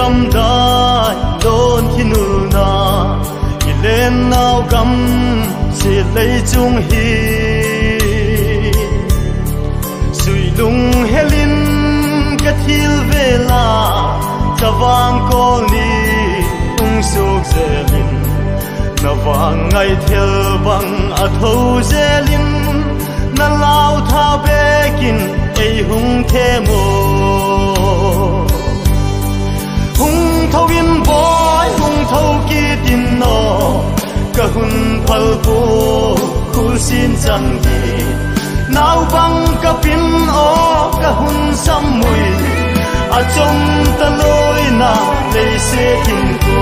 gam dai don thinu na ilen nau gam se lei chung hi sui lung helin ka thil vela chawang kol ni ung suk zelin nawang ngai thel bang a tho zelin na lau tha bekin ei hung the mo hung thâu in boy hung thâu ki tin no ka hun phal po khul sin chang gi nau bang ka pin o ka hun sam mui a chom ta loi na le se tin ko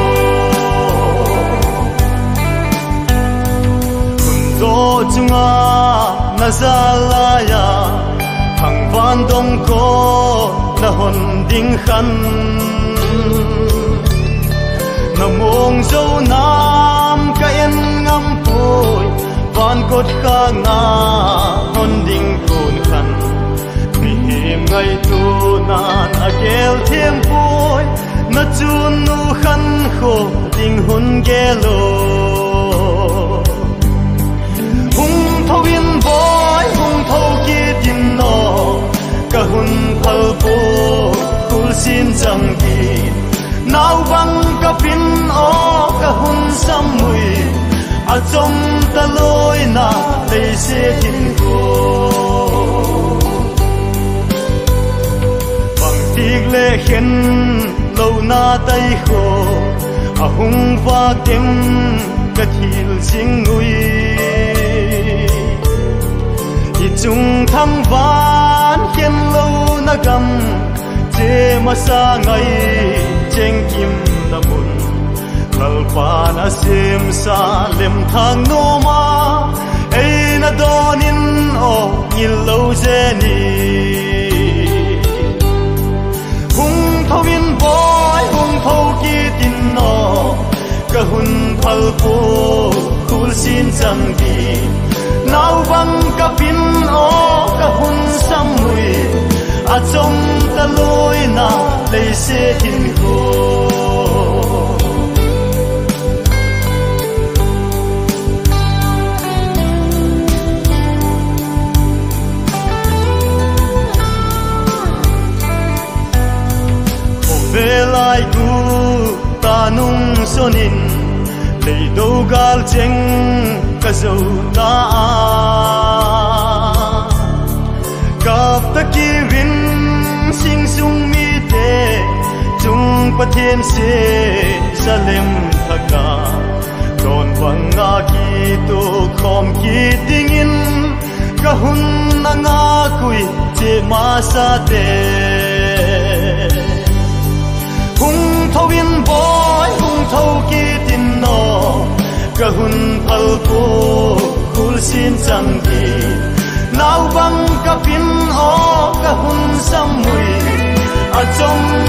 hun do chunga na zala ya hang van dong ko na hon ding khan na mong zo nam ka en ngam poi van kot ka nga hon ding kun khan mi him ngai tu nan a gel thiam poi na chun nu khan kho ding hun gelo hung thâu in boy hung thâu ki tin no ka hun phal po khul sin chang gi nau bang ka pin o ka hun sam mui a chom ta loi na le se tin ko bang tik le khen lo na tai kho a hung va keng ka thil sing ui i chung tham van khen lo na gam che ma sa ngai cheng kim na bun kal pa na sim sa lem thang no ma ei na donin o ngil lo je ni hung thâu in boy hung thâu ki tin no ka hun phal po khul sin chang gi nau bang ka pin o ka hun sam mui a chom ta loi na le se tin ko ve lai ku ta nung sonin le do gal cheng ka zo na kap ta ki rin sing sung mi te chung pathian se salem thaka don wang nga ki to khom ki tingin ka hun na nga kui che ma sa te hung thâu in boy hung thâu ki tin no ka hun phal po khul sin chang gi nau bang ka pin o ka hun sam mui a chom